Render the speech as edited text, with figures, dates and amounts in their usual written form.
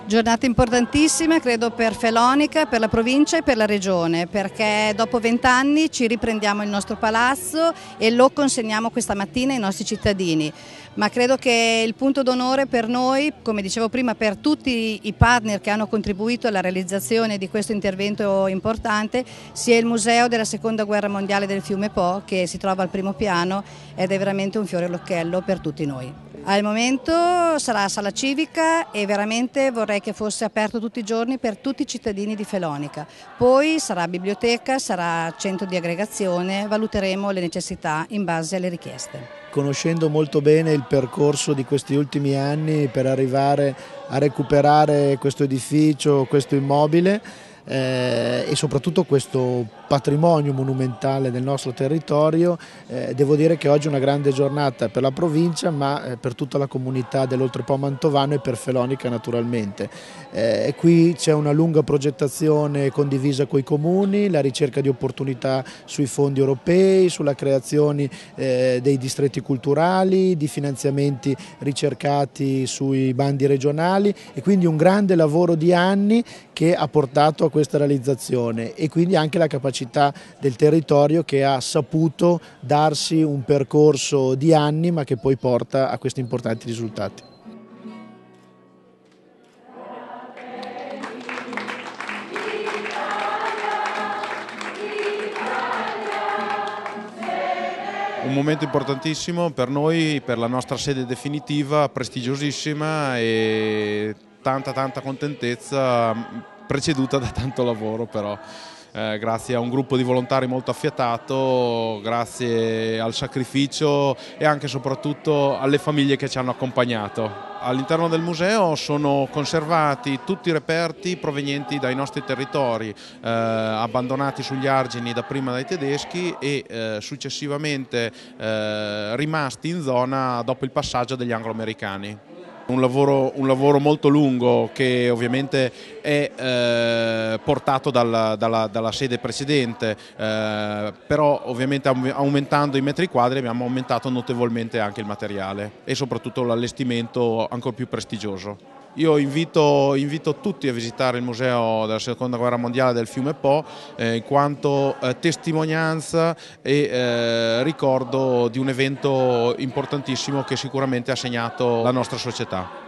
Giornata importantissima, credo, per Felonica, per la provincia e per la regione, perché dopo 20 anni ci riprendiamo il nostro palazzo e lo consegniamo questa mattina ai nostri cittadini. Ma credo che il punto d'onore per noi, come dicevo prima, per tutti i partner che hanno contribuito alla realizzazione di questo intervento importante, sia il Museo della Seconda Guerra Mondiale del Fiume Po, che si trova al primo piano ed è veramente un fiore all'occhiello per tutti noi. Al momento sarà sala civica e veramente vorrei che fosse aperto tutti i giorni per tutti i cittadini di Felonica. Poi sarà biblioteca, sarà centro di aggregazione, valuteremo le necessità in base alle richieste. Conoscendo molto bene il percorso di questi ultimi anni per arrivare a recuperare questo edificio, questo immobile e soprattutto questo patrimonio monumentale del nostro territorio, devo dire che oggi è una grande giornata per la provincia, ma per tutta la comunità dell'Oltrepo Mantovano e per Felonica naturalmente. Qui c'è una lunga progettazione condivisa con i comuni, la ricerca di opportunità sui fondi europei, sulla creazione dei distretti culturali, di finanziamenti ricercati sui bandi regionali e quindi un grande lavoro di anni che ha portato a questa realizzazione e quindi anche la capacità del territorio che ha saputo darsi un percorso di anni ma che poi porta a questi importanti risultati. Un momento importantissimo per noi, per la nostra sede definitiva, prestigiosissima e tanta contentezza, preceduta da tanto lavoro però. Grazie a un gruppo di volontari molto affiatato, grazie al sacrificio e anche e soprattutto alle famiglie che ci hanno accompagnato. All'interno del museo sono conservati tutti i reperti provenienti dai nostri territori, abbandonati sugli argini dapprima dai tedeschi e successivamente rimasti in zona dopo il passaggio degli anglo-americani. Un lavoro molto lungo che ovviamente è portato dalla sede precedente, però ovviamente aumentando i metri quadri abbiamo aumentato notevolmente anche il materiale e soprattutto l'allestimento ancora più prestigioso. Io invito tutti a visitare il Museo della Seconda Guerra Mondiale del Fiume Po in quanto testimonianza e ricordo di un evento importantissimo che sicuramente ha segnato la nostra società.